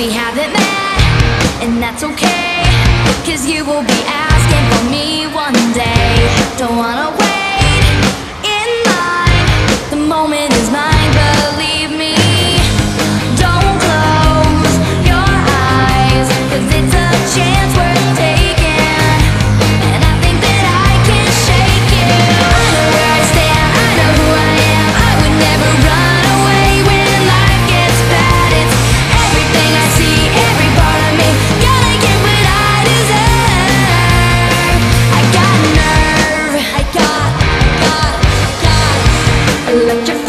we haven't met, and that's okay, 'cause you will be asking for me one day. Don't wanna wait in line, the moment is mine, believe me. Don't close your eyes, 'cause it's a chance worth taking, and I think that I can shake you. I know where I stand, I know who I am, I would never run away when life gets bad. It's everything I see, every part of me, gotta get what I deserve. I got nerve, I got electric.